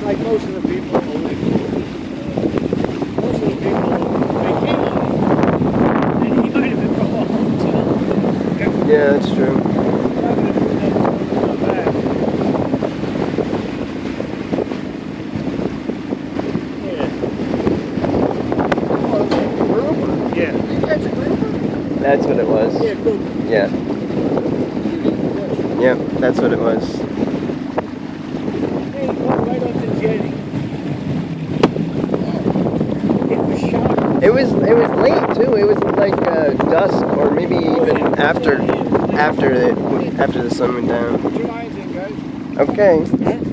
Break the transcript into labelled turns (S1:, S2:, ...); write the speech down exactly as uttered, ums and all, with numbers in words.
S1: like most of the people, uh, most of the people, they came on it, and he might have been from a hotel.
S2: Yeah, that's true.
S1: Yeah.
S2: That's what it was.
S1: Yeah, cool.
S2: Yeah. Yep, that's what it was.
S1: Hey, go right up the jetty. It was shocking.
S2: It was it was late too. It was like uh, dusk, or maybe even after after it after the sun went down.
S1: Put your lines in, guys.
S2: Okay.
S1: Huh?